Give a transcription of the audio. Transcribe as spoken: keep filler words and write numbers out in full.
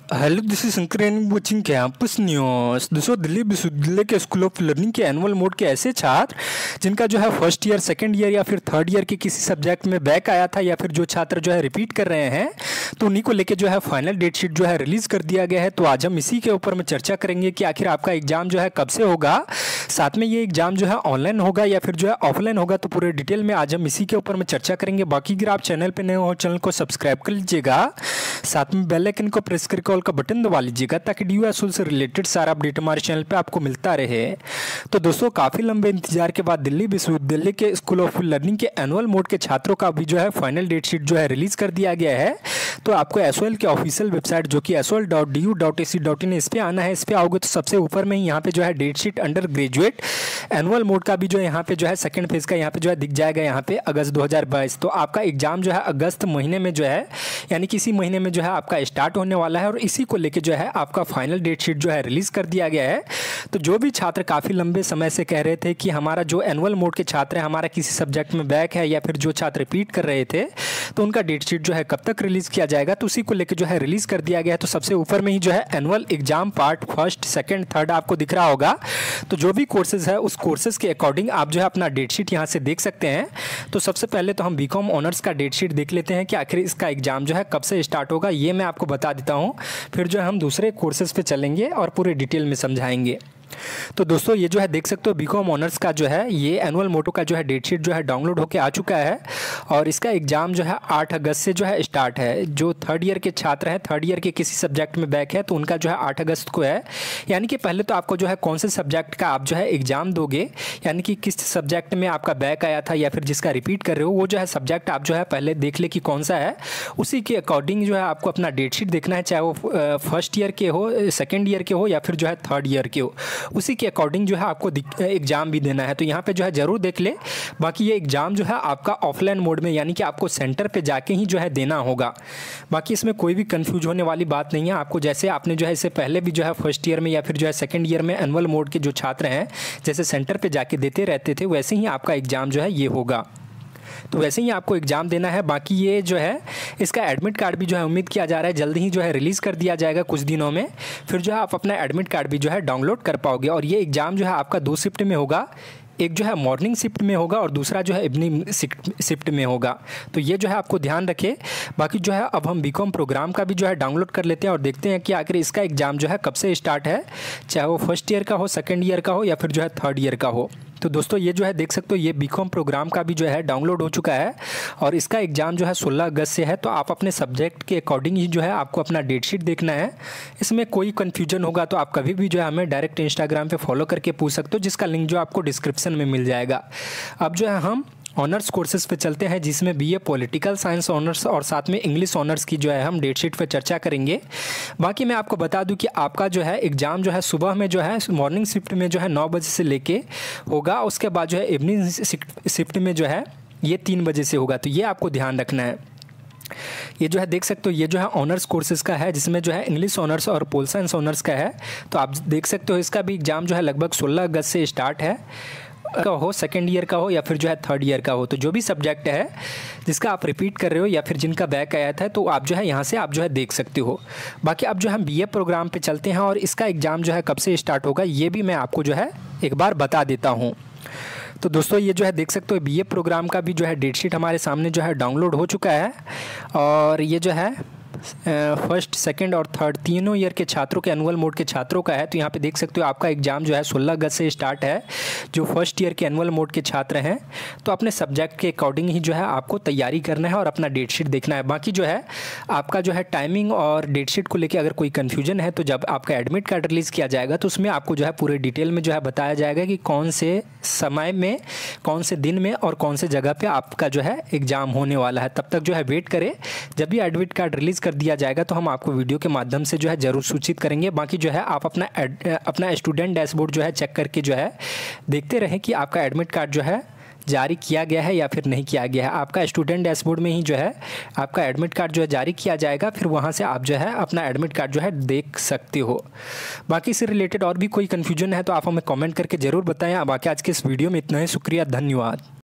Hello, this is Shankar and watching campus news. दोस्तों, दिल्ली विश्वविद्यालय के स्कूल ऑफ लर्निंग के एनुअल मोड के ऐसे छात्र जिनका जो है फर्स्ट ईयर, सेकंड ईयर या फिर थर्ड ईयर के किसी सब्जेक्ट में बैक आया था, या फिर जो छात्र जो है रिपीट कर रहे हैं, तो उन्हीं को लेकर जो है फाइनल डेट शीट जो है रिलीज़ कर दिया गया है। तो आज हम इसी के ऊपर में चर्चा करेंगे कि आखिर आपका एग्जाम जो है कब से होगा, साथ में ये एग्जाम जो है ऑनलाइन होगा या फिर जो है ऑफलाइन होगा। तो पूरे डिटेल में आज हम इसी के ऊपर में चर्चा करेंगे। बाकी अगर आप चैनल पे नए हो, चैनल को सब्सक्राइब कर लीजिएगा, साथ में बेल आइकन को प्रेस करके ऑल का बटन दबा लीजिएगा, ताकि डी यू एस एल से रिलेटेड सारा अपडेट हमारे चैनल पे आपको मिलता रहे। तो दोस्तों, काफ़ी लंबे इंतजार के बाद दिल्ली विश्वविद्यालय के स्कूल ऑफ लर्निंग के एनुअल मोड के छात्रों का भी जो है फाइनल डेट शीट जो है रिलीज़ कर दिया गया है। तो आपको एस ओ एल के ऑफिशियल वेबसाइट जो कि S O L dot D U dot A C dot in, इस पर आना है। इस पर आओगे तो सबसे ऊपर में ही यहाँ पे जो है date sheet undergraduate annual mode का भी जो यहाँ पे जो है सेकंड फेज का यहाँ पे जो है दिख जाएगा, यहाँ पे अगस्त दो हज़ार बाईस। तो आपका एग्जाम जो है अगस्त महीने में जो है, यानी कि इसी महीने में जो है आपका स्टार्ट होने वाला है, और इसी को लेके जो है आपका फाइनल डेट शीट जो है रिलीज़ कर दिया गया है। तो जो भी छात्र काफ़ी लंबे समय से कह रहे थे कि हमारा जो एनुअल मोड के छात्र हैं, हमारा किसी सब्जेक्ट में बैक है, या फिर जो छात्र रिपीट कर रहे थे, तो उनका डेट शीट जो है कब तक रिलीज़ किया जाएगा, तो उसी को लेकर जो है रिलीज़ कर दिया गया है। तो सबसे ऊपर में ही जो है annual exam part first, second, third आपको दिख रहा होगा। तो जो भी कोर्सेज है उस कोर्सेज के अकॉर्डिंग आप जो है अपना डेट शीट यहाँ से देख सकते हैं। तो सबसे पहले तो हम बी कॉम ऑनर्स का डेट शीट देख लेते हैं कि आखिर इसका एग्जाम जो है कब से स्टार्ट होगा, ये मैं आपको बता देता हूँ। फिर जो है हम दूसरे कोर्सेज पे चलेंगे और पूरे डिटेल में समझाएंगे। तो दोस्तों, ये जो है देख सकते हो बी कॉम ऑनर्स का जो है ये एनुअल मोटो का जो है डेट शीट जो है डाउनलोड होकर आ चुका है, और इसका एग्जाम जो है आठ अगस्त से जो है स्टार्ट है। जो थर्ड ईयर के छात्र हैं, थर्ड ईयर के किसी सब्जेक्ट में बैक है, तो उनका जो है आठ अगस्त को है। यानी कि पहले तो आपको जो है कौन से सब्जेक्ट का आप जो है एग्जाम दोगे, यानी कि किस सब्जेक्ट में आपका बैक आया था या फिर जिसका रिपीट कर रहे हो, वो जो है सब्जेक्ट आप जो है पहले देख ले कि कौन सा है। उसी के अकॉर्डिंग जो है आपको अपना डेट शीट देखना है, चाहे वो फर्स्ट ईयर के हो, सेकेंड ईयर के हो, या फिर जो है थर्ड ईयर के हो। उसी के अकॉर्डिंग जो है आपको एग्जाम भी देना है। तो यहाँ पे जो है ज़रूर देख ले। बाकी ये एग्ज़ाम जो है आपका ऑफलाइन मोड में, यानी कि आपको सेंटर पे जाके ही जो है देना होगा। बाकी इसमें कोई भी कंफ्यूज होने वाली बात नहीं है। आपको जैसे आपने जो है इससे पहले भी जो है फर्स्ट ईयर में या फिर जो है सेकेंड ईयर में एनुअल मोड के जो छात्र हैं, जैसे सेंटर पर जाके देते रहते थे, वैसे ही आपका एग्ज़ाम जो है ये होगा। तो वैसे ही आपको एग्ज़ाम देना है। बाकी ये जो है इसका एडमिट कार्ड भी जो है उम्मीद किया जा रहा है जल्दी ही जो है रिलीज़ कर दिया जाएगा कुछ दिनों में। फिर जो है आप अपना एडमिट कार्ड भी जो है डाउनलोड कर पाओगे। और ये एग्ज़ाम जो है आपका दो शिफ्ट में होगा, एक जो है मॉर्निंग शिफ्ट में होगा और दूसरा जो है इवनिंग शिफ्ट में होगा। तो ये जो है आपको ध्यान रखें। बाकी जो है अब हम बी कॉम प्रोग्राम का भी जो है डाउनलोड कर लेते हैं और देखते हैं कि आखिर इसका एग्ज़ाम जो है कब से स्टार्ट है, चाहे वो फर्स्ट ईयर का हो, सेकेंड ईयर का हो, या फिर जो है थर्ड ईयर का हो। तो दोस्तों, ये जो है देख सकते हो ये बी कॉम प्रोग्राम का भी जो है डाउनलोड हो चुका है, और इसका एग्ज़ाम जो है सोलह अगस्त से है। तो आप अपने सब्जेक्ट के अकॉर्डिंग ही जो है आपको अपना डेट शीट देखना है। इसमें कोई कन्फ्यूजन होगा तो आप कभी भी जो है हमें डायरेक्ट इंस्टाग्राम पे फॉलो करके पूछ सकते हो, जिसका लिंक जो आपको डिस्क्रिप्शन में मिल जाएगा। अब जो है हम ऑनर्स कोर्सेज पे चलते हैं, जिसमें बीए पॉलिटिकल साइंस ऑनर्स और साथ में इंग्लिश ऑनर्स की जो है हम डेट शीट पे चर्चा करेंगे। बाकी मैं आपको बता दूं कि आपका जो है एग्ज़ाम जो है सुबह में जो है मॉर्निंग शिफ्ट में जो है नौ बजे से लेके होगा, उसके बाद जो है इवनिंग शिफ्ट में जो है ये तीन बजे से होगा। तो ये आपको ध्यान रखना है। ये जो है देख सकते हो ये जो है ऑनर्स कोर्सेज़ का है, जिसमें जो है इंग्लिश ऑनर्स और पोल साइंस ऑनर्स का है। तो आप देख सकते हो इसका भी एग्ज़ाम जो है लगभग सोलह अगस्त से स्टार्ट है, का हो, सेकेंड ईयर का हो, या फिर जो है थर्ड ईयर का हो। तो जो भी सब्जेक्ट है जिसका आप रिपीट कर रहे हो या फिर जिनका बैक आया था, तो आप जो है यहाँ से आप जो है देख सकते हो। बाकी अब जो हम बीए प्रोग्राम पे चलते हैं, और इसका एग्ज़ाम जो है कब से स्टार्ट होगा ये भी मैं आपको जो है एक बार बता देता हूँ। तो दोस्तों, ये जो है देख सकते हो बीए प्रोग्राम का भी जो है डेट शीट हमारे सामने जो है डाउनलोड हो चुका है, और ये जो है फर्स्ट, सेकंड और थर्ड तीनों ईयर के छात्रों के एनुअल मोड के छात्रों का है। तो यहाँ पे देख सकते हो आपका एग्ज़ाम जो है सोलह अगस्त से स्टार्ट है, जो फर्स्ट ईयर के एनुअल मोड के छात्र हैं। तो अपने सब्जेक्ट के अकॉर्डिंग ही जो है आपको तैयारी करना है और अपना डेट शीट देखना है। बाकी जो है आपका जो है टाइमिंग और डेट शीट को लेकर अगर कोई कन्फ्यूजन है, तो जब आपका एडमिट कार्ड रिलीज़ किया जाएगा तो उसमें आपको जो है पूरे डिटेल में जो है बताया जाएगा कि कौन से समय में, कौन से दिन में और कौन से जगह पर आपका जो है एग्ज़ाम होने वाला है। तब तक जो है वेट करें। जब भी एडमिट कार्ड रिलीज़ कर दिया जाएगा तो हम आपको वीडियो के माध्यम से जो है ज़रूर सूचित करेंगे। बाकी जो है आप अपना अपना स्टूडेंट डैशबोर्ड जो है चेक करके जो है देखते रहें कि आपका एडमिट कार्ड जो है जारी किया गया है या फिर नहीं किया गया है। आपका स्टूडेंट डैशबोर्ड में ही जो है आपका एडमिट कार्ड जो है जारी किया जाएगा, फिर वहां से आप जो है अपना एडमिट कार्ड जो है देख सकते हो। बाकी इससे रिलेटेड और भी कोई कन्फ्यूजन है तो आप हमें कमेंट करके ज़रूर बताएं। बाकी आज के इस वीडियो में इतना ही। शुक्रिया, धन्यवाद।